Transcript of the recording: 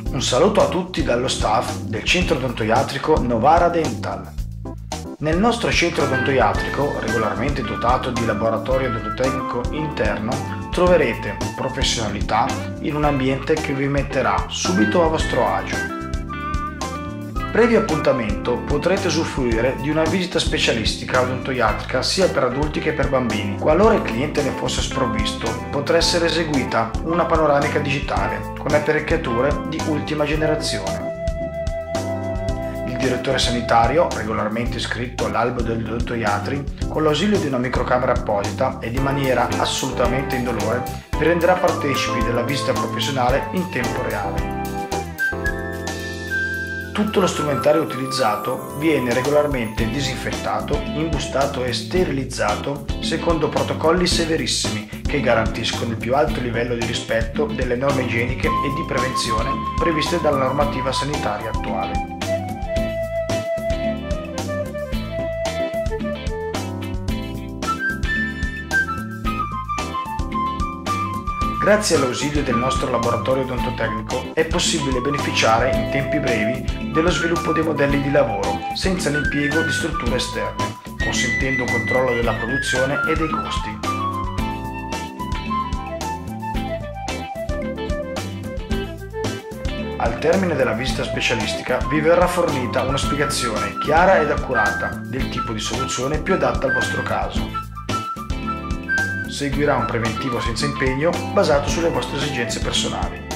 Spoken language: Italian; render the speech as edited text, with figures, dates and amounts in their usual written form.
Un saluto a tutti dallo staff del centro odontoiatrico Novara Dental. Nel nostro centro odontoiatrico, regolarmente dotato di laboratorio odontotecnico interno, troverete professionalità in un ambiente che vi metterà subito a vostro agio. Previo appuntamento potrete usufruire di una visita specialistica odontoiatrica sia per adulti che per bambini. Qualora il cliente ne fosse sprovvisto, potrà essere eseguita una panoramica digitale con apparecchiature di ultima generazione. Il direttore sanitario, regolarmente iscritto all'albo degli odontoiatri, con l'ausilio di una microcamera apposita e di maniera assolutamente indolore, vi renderà partecipi della visita professionale in tempo reale. Tutto lo strumentario utilizzato viene regolarmente disinfettato, imbustato e sterilizzato secondo protocolli severissimi che garantiscono il più alto livello di rispetto delle norme igieniche e di prevenzione previste dalla normativa sanitaria attuale. Grazie all'ausilio del nostro laboratorio odontotecnico è possibile beneficiare in tempi brevi dello sviluppo dei modelli di lavoro senza l'impiego di strutture esterne, consentendo un controllo della produzione e dei costi. Al termine della visita specialistica vi verrà fornita una spiegazione chiara ed accurata del tipo di soluzione più adatta al vostro caso. Seguirà un preventivo senza impegno basato sulle vostre esigenze personali.